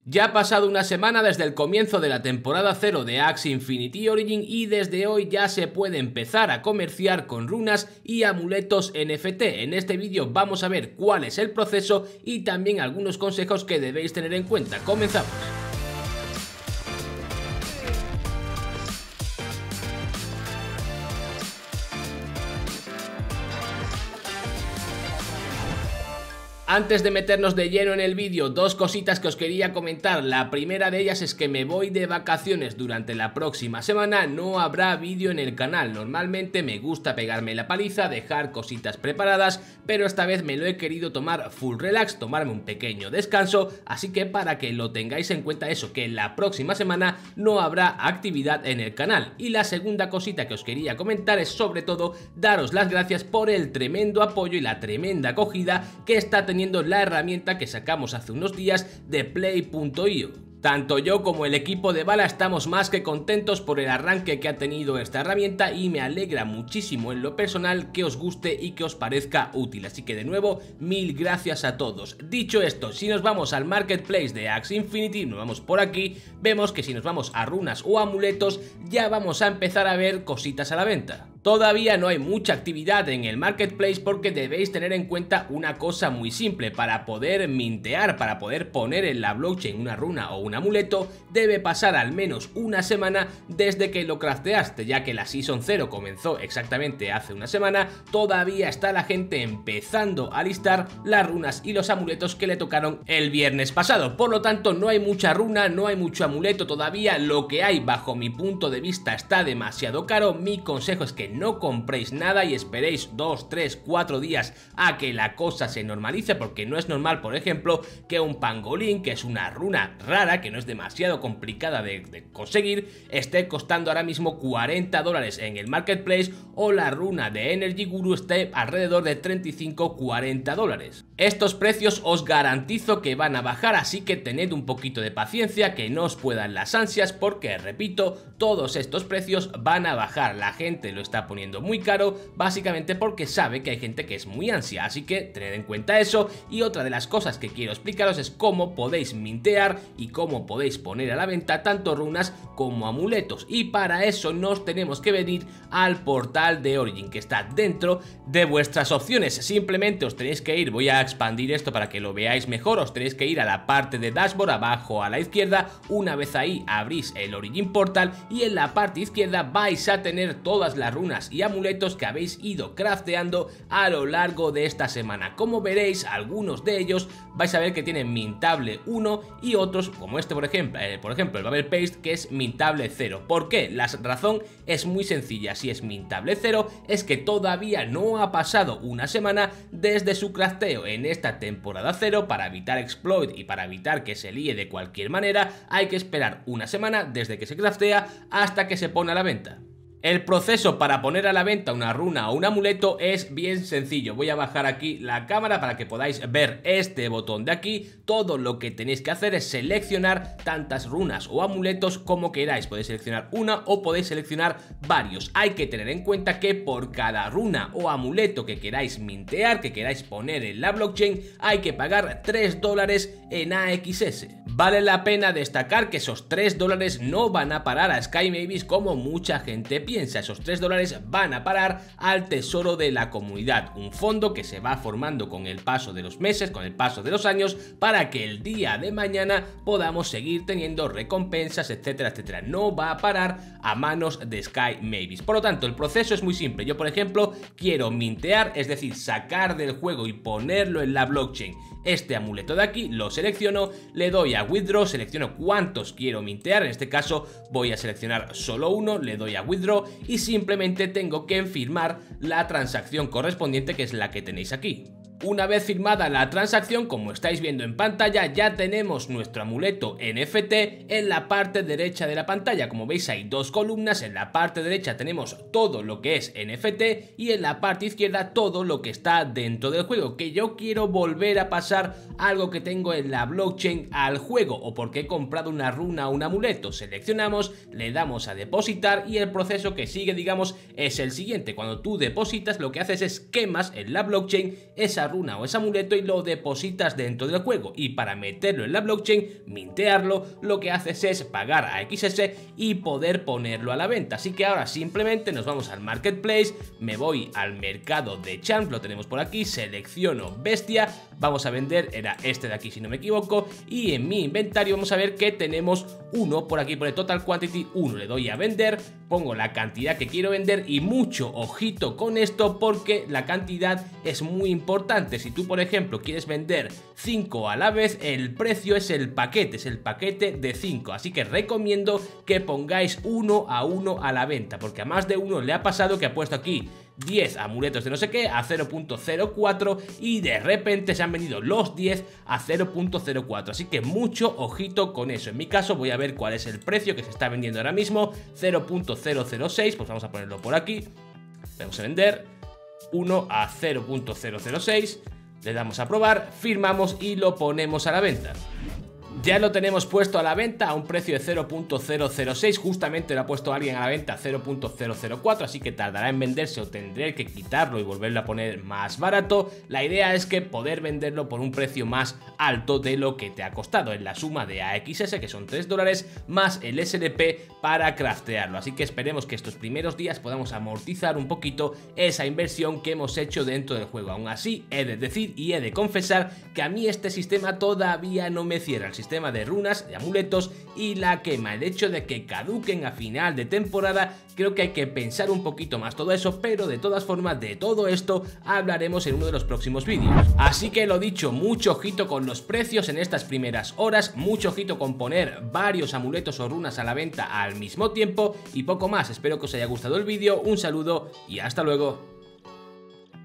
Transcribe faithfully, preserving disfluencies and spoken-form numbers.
Ya ha pasado una semana desde el comienzo de la temporada cero de Axie Infinity Origin y desde hoy ya se puede empezar a comerciar con runas y amuletos N F T. En este vídeo vamos a ver cuál es el proceso y también algunos consejos que debéis tener en cuenta. Comenzamos. Antes de meternos de lleno en el vídeo, dos cositas que os quería comentar. La primera de ellas es que me voy de vacaciones durante la próxima semana, no habrá vídeo en el canal. Normalmente me gusta pegarme la paliza, dejar cositas preparadas, pero esta vez me lo he querido tomar full relax, tomarme un pequeño descanso, así que para que lo tengáis en cuenta eso, que la próxima semana no habrá actividad en el canal. Y la segunda cosita que os quería comentar es sobre todo daros las gracias por el tremendo apoyo y la tremenda acogida que está teniendo la herramienta que sacamos hace unos días de Play punto i o. Tanto yo como el equipo de Bala estamos más que contentos por el arranque que ha tenido esta herramienta y me alegra muchísimo en lo personal que os guste y que os parezca útil, así que de nuevo mil gracias a todos. Dicho esto, si nos vamos al marketplace de Axie Infinity, nos vamos por aquí, vemos que si nos vamos a runas o amuletos ya vamos a empezar a ver cositas a la venta. Todavía no hay mucha actividad en el marketplace porque debéis tener en cuenta una cosa muy simple. Para poder mintear, para poder poner en la blockchain una runa o un amuleto, debe pasar al menos una semana desde que lo crafteaste, ya que la Season cero comenzó exactamente hace una semana. Todavía está la gente empezando a listar las runas y los amuletos que le tocaron el viernes pasado. Por lo tanto, no hay mucha runa, no hay mucho amuleto todavía. Lo que hay, bajo mi punto de vista, está demasiado caro. Mi consejo es que no compréis nada y esperéis dos, tres, cuatro días a que la cosa se normalice, porque no es normal, por ejemplo, que un pangolín, que es una runa rara, que no es demasiado complicada de, de conseguir, esté costando ahora mismo cuarenta dólares en el marketplace, o la runa de Energy Guru esté alrededor de treinta y cinco a cuarenta dólares. Estos precios os garantizo que van a bajar, así que tened un poquito de paciencia, que no os puedan las ansias, porque repito, todos estos precios van a bajar. La gente lo está poniendo muy caro, básicamente porque sabe que hay gente que es muy ansia, así que tened en cuenta eso. Y otra de las cosas que quiero explicaros es cómo podéis mintear y cómo podéis poner a la venta tanto runas como amuletos, y para eso nos tenemos que venir al portal de Origin, que está dentro de vuestras opciones. Simplemente os tenéis que ir, voy a expandir esto para que lo veáis mejor, os tenéis que ir a la parte de dashboard abajo a la izquierda. Una vez ahí abrís el Origin Portal y en la parte izquierda vais a tener todas las runas y amuletos que habéis ido crafteando a lo largo de esta semana. Como veréis, algunos de ellos vais a ver que tienen mintable uno y otros, como este por ejemplo, eh, por ejemplo el Babel Paste, que es mintable cero. ¿Por qué? La razón es muy sencilla. Si es mintable cero es que todavía no ha pasado una semana desde su crafteo. En esta temporada cero, para evitar exploit y para evitar que se líe de cualquier manera, hay que esperar una semana desde que se craftea hasta que se pone a la venta. El proceso para poner a la venta una runa o un amuleto es bien sencillo. Voy a bajar aquí la cámara para que podáis ver este botón de aquí. Todo lo que tenéis que hacer es seleccionar tantas runas o amuletos como queráis. Podéis seleccionar una o podéis seleccionar varios. Hay que tener en cuenta que por cada runa o amuleto que queráis mintear, que queráis poner en la blockchain, hay que pagar tres dólares en A X S. Vale la pena destacar que esos tres dólares no van a parar a Sky Mavis como mucha gente piensa. Esos tres dólares van a parar al tesoro de la comunidad, un fondo que se va formando con el paso de los meses, con el paso de los años, para que el día de mañana podamos seguir teniendo recompensas, etcétera, etcétera. No va a parar a manos de Sky Mavis. Por lo tanto, el proceso es muy simple. Yo, por ejemplo, quiero mintear, es decir, sacar del juego y ponerlo en la blockchain este amuleto de aquí, lo selecciono, le doy a Withdraw, selecciono cuántos quiero mintear, en este caso voy a seleccionar solo uno, le doy a Withdraw y simplemente tengo que firmar la transacción correspondiente, que es la que tenéis aquí. Una vez firmada la transacción, como estáis viendo en pantalla, ya tenemos nuestro amuleto N F T en la parte derecha de la pantalla. Como veis, hay dos columnas. En la parte derecha tenemos todo lo que es N F T y en la parte izquierda todo lo que está dentro del juego. Que yo quiero volver a pasar algo que tengo en la blockchain al juego, o porque he comprado una runa o un amuleto. Seleccionamos, le damos a depositar y el proceso que sigue, digamos, es el siguiente. Cuando tú depositas, lo que haces es quemas en la blockchain esa esa runa o ese amuleto y lo depositas dentro del juego, y para meterlo en la blockchain, mintearlo, lo que haces es pagar a X S y poder ponerlo a la venta. Así que ahora simplemente nos vamos al marketplace, me voy al mercado de Charms, lo tenemos por aquí, selecciono bestia, vamos a vender, era este de aquí si no me equivoco, y en mi inventario vamos a ver que tenemos uno, por aquí por el total quantity uno, le doy a vender, pongo la cantidad que quiero vender y mucho ojito con esto porque la cantidad es muy importante. Si tú por ejemplo quieres vender cinco a la vez, el precio es el paquete, es el paquete de cinco, así que recomiendo que pongáis uno a uno a la venta, porque a más de uno le ha pasado que ha puesto aquí diez amuletos de no sé qué a cero punto cero cuatro y de repente se han vendido los diez a cero punto cero cuatro, así que mucho ojito con eso. En mi caso voy a ver cuál es el precio que se está vendiendo ahora mismo, cero punto cero cero seis, pues vamos a ponerlo por aquí, vamos a vender uno a cero punto cero cero seis, le damos a probar, firmamos y lo ponemos a la venta. Ya lo tenemos puesto a la venta a un precio de cero punto cero cero seis, justamente lo ha puesto alguien a la venta a cero punto cero cero cuatro, así que tardará en venderse o tendré que quitarlo y volverlo a poner más barato. La idea es que poder venderlo por un precio más alto de lo que te ha costado, en la suma de A X S, que son tres dólares, más el S D P para craftearlo, así que esperemos que estos primeros días podamos amortizar un poquito esa inversión que hemos hecho dentro del juego. Aún así, he de decir y he de confesar que a mí este sistema todavía no me cierra, el sistema sistema de runas, de amuletos y la quema. El hecho de que caduquen a final de temporada, creo que hay que pensar un poquito más todo eso, pero de todas formas de todo esto hablaremos en uno de los próximos vídeos. Así que lo dicho, mucho ojito con los precios en estas primeras horas, mucho ojito con poner varios amuletos o runas a la venta al mismo tiempo y poco más. Espero que os haya gustado el vídeo, un saludo y hasta luego.